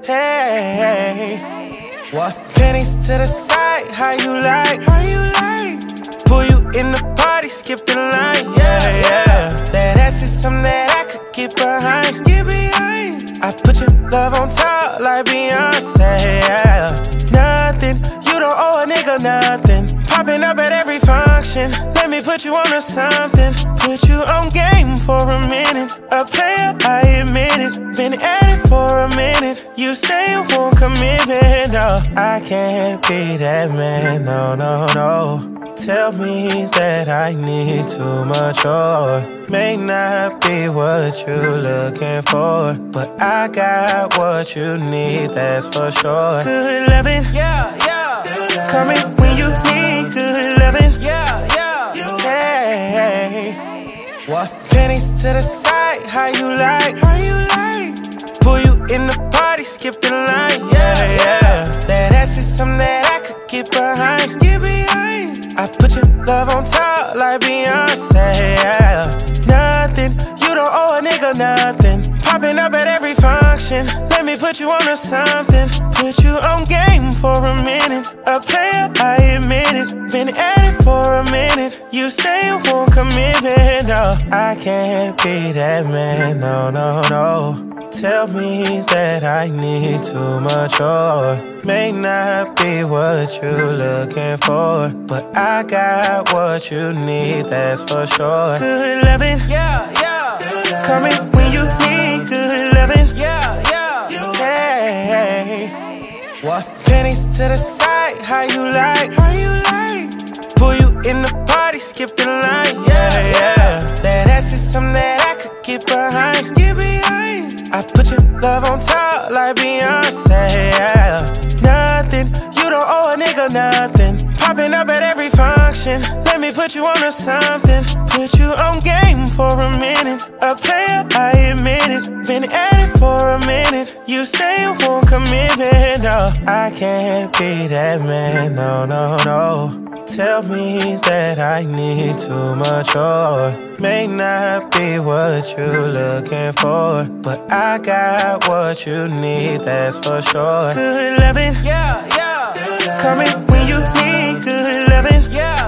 Hey, what? Pennies to the side, how you like? How you like? Pull you in the party, skip the line, yeah. That ass is something that I could get behind. Get behind. I put your love on top like Beyonce, yeah. Nothing, you don't owe a nigga nothing. Popping up at every function, let me put you on to something. Put you on game for a minute. A player, I admit it. Been at it for a minute. You say you won't commit me, no. I can't be that man, no, no, no. Tell me that I need too much or may not be what you're looking for, but I got what you need, that's for sure. Good loving, yeah. Call me when you need good loving, yeah. Hey, what? Pennies to the side, how you like? How you like? Pull you in the party, skip the line, yeah. That ass is something that I could get behind. Get behind. I put your love on top like Beyonce, yeah. Nothing, you don't owe a nigga nothing. Popping up at every function, let me put you on to something. Put you on game for a minute. A player, I admit it. Been at it for a minute. You say you won't commit me, no. I can't be that man, no, no, no. Tell me that I need too much or may not be what you're looking for, but I got what you need, that's for sure. Good loving, yeah. Call me when you need good loving, yeah. Hey, what? Pennies to the side, how you like? How you like? Pull you in the party, skip the line, yeah. That ass is something that I could get behind. Get behind. I put your love on top like Beyonce, yeah. Nothing, you don't owe a nigga nothing. Popping up at every function, let me put you on to something. Put you on game for a minute. A player, I admit it. Been at it for a minute. You say you won't commit me, no. I can't be that man, no, no, no. Tell me that I need too much or may not be what you're looking for, but I got what you need, that's for sure. Good loving, yeah. Call me when you need good loving, yeah.